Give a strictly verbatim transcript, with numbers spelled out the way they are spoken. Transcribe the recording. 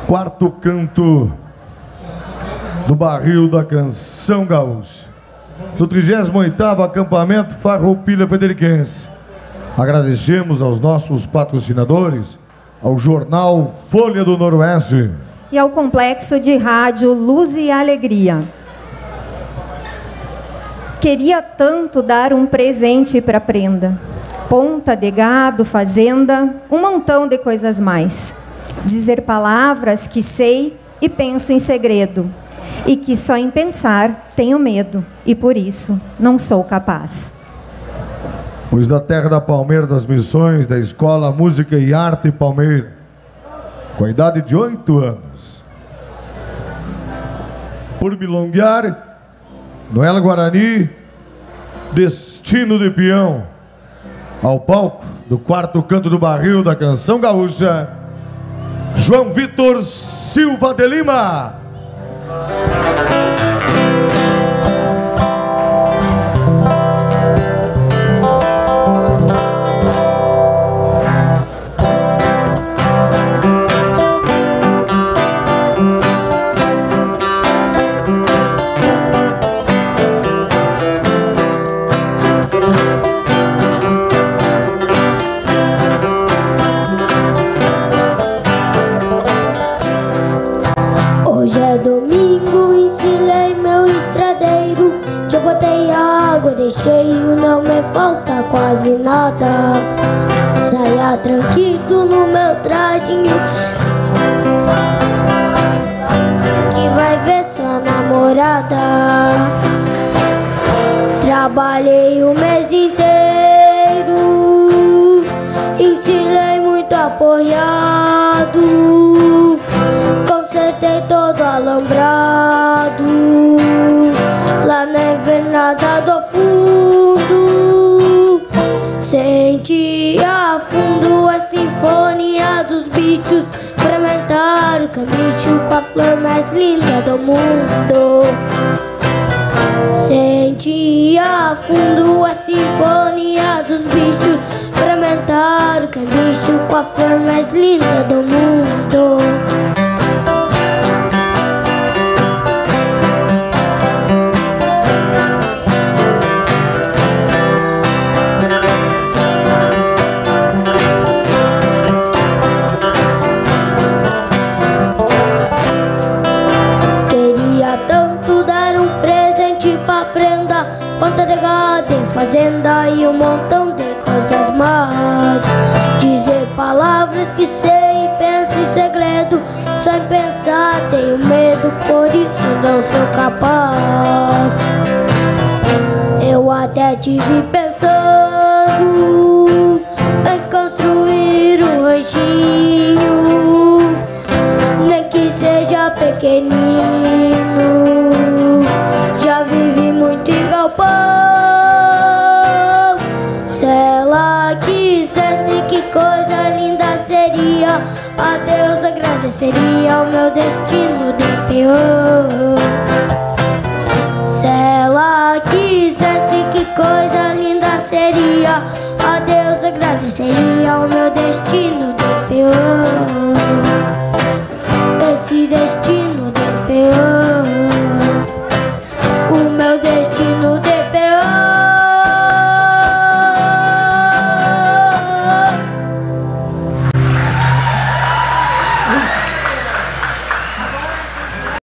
Quarto canto do barril da Canção Gaúcha, do trigésimo oitavo acampamento Farroupilha Frederiquense. Agradecemos aos nossos patrocinadores, ao jornal Folha do Noroeste e ao complexo de rádio Luz e Alegria. Queria tanto dar um presente para prenda, ponta de gado, fazenda, um montão de coisas mais. Dizer palavras que sei e penso em segredo, e que só em pensar tenho medo, e por isso não sou capaz. Pois da terra da Palmeira das Missões, da Escola Música e Arte Palmeira, com a idade de oito anos, por milonguear, Noela Guarani, Destino de Peão, ao palco do quarto canto do barril da Canção Gaúcha, João Vitor Silva de Lima. Cheio, não me falta quase nada. Saia tranquilo no meu trajinho, que vai ver sua namorada. Trabalhei o mês inteiro, ensilei muito apoiado, consertei todo alambrado lá na invernada do fundo. Senti a fundo a sinfonia dos bichos, fermentar o camicho com a flor mais linda do mundo. Senti a fundo a sinfonia dos bichos, fermentar o camicho com a flor mais linda do mundo. Fazenda e um montão de coisas mais. Dizer palavras que sei e penso em segredo, só em pensar tenho medo, por isso não sou capaz. Eu até tive pensando em construir um ranchinho, nem que seja pequenino. Já vivi muito em galpão. Que coisa linda seria, a Deus agradeceria o meu destino de peão. Se ela quisesse, que coisa linda seria, a Deus agradeceria o meu destino